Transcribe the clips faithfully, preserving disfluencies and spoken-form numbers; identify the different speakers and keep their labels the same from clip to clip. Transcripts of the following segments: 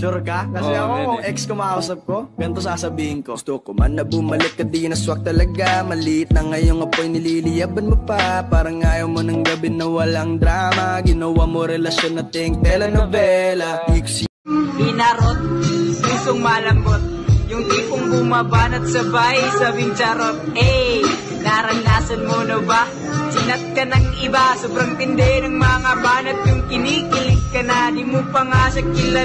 Speaker 1: Sure ka? Kasi
Speaker 2: Oo,
Speaker 1: ako,
Speaker 2: nene.
Speaker 1: kung ex kumausap ko, ganito sasabihin ko. Gusto ko man na bumalik ka, di naswak talaga. Maliit na ngayong apoy, nililiyaban mo pa. Parang ayaw mo ng gabi na walang drama. Ginawa mo relasyon na ting telenovela.
Speaker 3: Inarot, pusong malambot, yung tipong bumabanat sabay, sabing charot. Eh, naranasan mo na ba? Sinat ka ng iba, sobrang tindi ng mga banat. Yung kinikilig ka na, di mo pa nga siya kilala.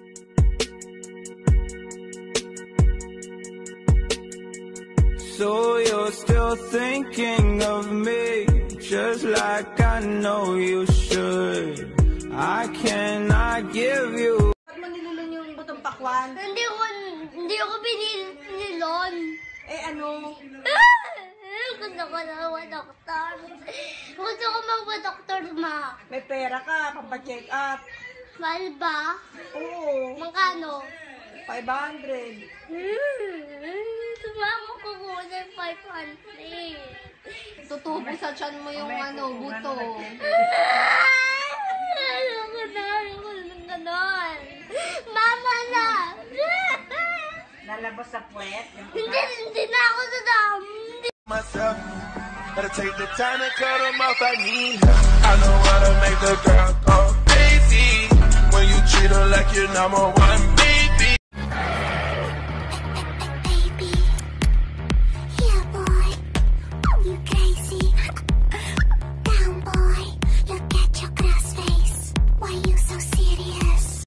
Speaker 2: So you're still thinking of me, just like I know you should. I cannot give you.
Speaker 4: Ba't mo nilulon yung butong pakwan?
Speaker 5: Hindi ko, hindi ko binilon.
Speaker 4: Eh ano?
Speaker 5: Gusto ko na mag-doktor. Gusto ko mag-doktor, ma.
Speaker 4: May pera ka, pampacheck up.
Speaker 5: Mahal ba?
Speaker 4: Oo,
Speaker 5: Magkano?
Speaker 4: five hundred.
Speaker 5: Hmm, sumama ko muna yung five hundred.
Speaker 6: Tutubo sa tiyan mo yung ano, buto.
Speaker 5: Ayoko na, ayoko na ganon. Mama na!
Speaker 4: Nalabas sa puwet?
Speaker 5: Hindi, hindi na ako dadam.
Speaker 7: Myself, gotta take the time and cut them off. I need her. I know how to make the girl go crazy when you treat her like your number one baby.
Speaker 5: Baby, yeah boy, you crazy. Down boy, look at your glass face. Why you so serious?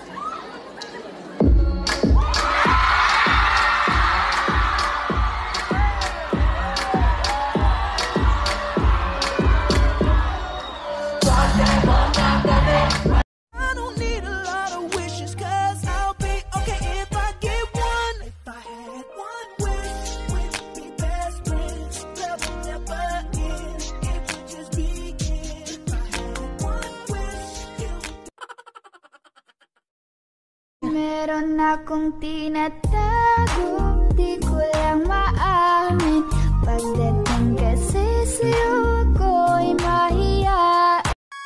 Speaker 8: I don't need a lot of wishes, cause I'll be okay if I get one. If I had one wish, we'd be best friends. Love will never end, it would just begin. If I had one wish, you...
Speaker 5: Meron akong tinatago, di ko lang maamin. Pagdating kasi sa'yo ako'y mahiya.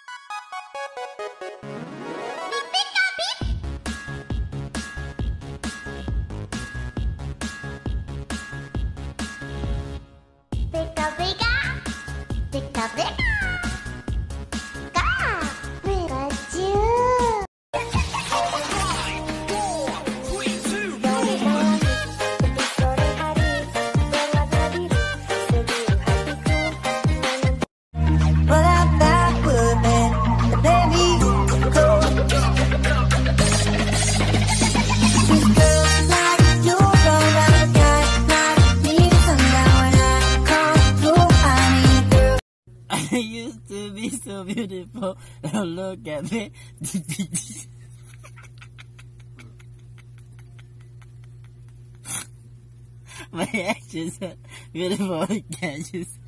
Speaker 5: Pika pika, pika pika, ka, Pikachu.
Speaker 8: But I'm not woman, baby, go. These girls like you run around the guy like me. Sundown when I come through, I need girls.
Speaker 3: I used to be so beautiful. Now look at me. My actions are beautiful. Can't you see?